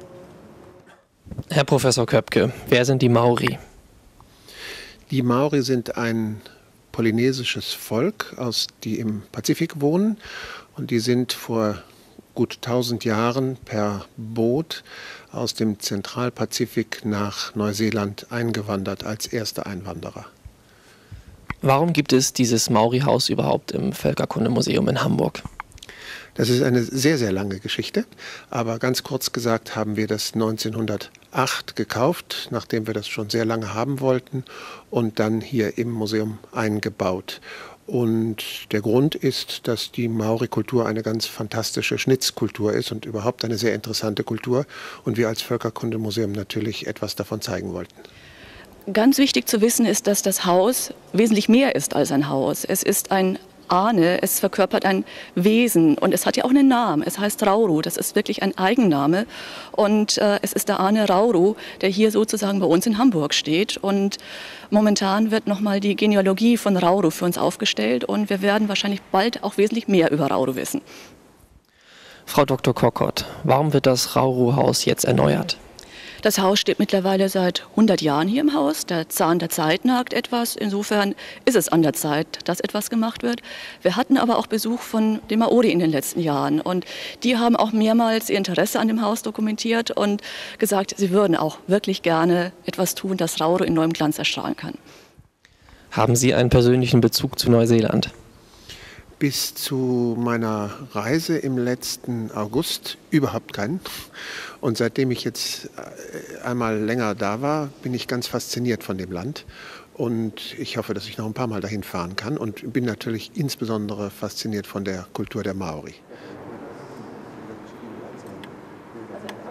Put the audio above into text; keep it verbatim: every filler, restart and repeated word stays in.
Herr Professor Köpke, wer sind die Maori? Die Maori sind ein polynesisches Volk, aus, die im Pazifik wohnen, und die sind vor gut tausend Jahren per Boot aus dem Zentralpazifik nach Neuseeland eingewandert als erste Einwanderer. Warum gibt es dieses Maori-Haus überhaupt im Völkerkundemuseum in Hamburg? Das ist eine sehr, sehr lange Geschichte, aber ganz kurz gesagt haben wir das neunzehnhundertacht gekauft, nachdem wir das schon sehr lange haben wollten, und dann hier im Museum eingebaut. Und der Grund ist, dass die Maori-Kultur eine ganz fantastische Schnitzkultur ist und überhaupt eine sehr interessante Kultur, und wir als Völkerkundemuseum natürlich etwas davon zeigen wollten. Ganz wichtig zu wissen ist, dass das Haus wesentlich mehr ist als ein Haus. Es ist ein Ahne, es verkörpert ein Wesen, und es hat ja auch einen Namen. Es heißt Rauru, das ist wirklich ein Eigenname, und äh, es ist der Ahne Rauru, der hier sozusagen bei uns in Hamburg steht, und momentan wird nochmal die Genealogie von Rauru für uns aufgestellt, und wir werden wahrscheinlich bald auch wesentlich mehr über Rauru wissen. Frau Doktor Kokott, warum wird das Rauru-Haus jetzt erneuert? Das Haus steht mittlerweile seit hundert Jahren hier im Haus. Der Zahn der Zeit nagt etwas. Insofern ist es an der Zeit, dass etwas gemacht wird. Wir hatten aber auch Besuch von den Maori in den letzten Jahren. Und die haben auch mehrmals ihr Interesse an dem Haus dokumentiert und gesagt, sie würden auch wirklich gerne etwas tun, das Rauru in neuem Glanz erstrahlen kann. Haben Sie einen persönlichen Bezug zu Neuseeland? Bis zu meiner Reise im letzten August überhaupt keinen. Und seitdem ich jetzt einmal länger da war, bin ich ganz fasziniert von dem Land. Und ich hoffe, dass ich noch ein paar Mal dahin fahren kann, und bin natürlich insbesondere fasziniert von der Kultur der Maori.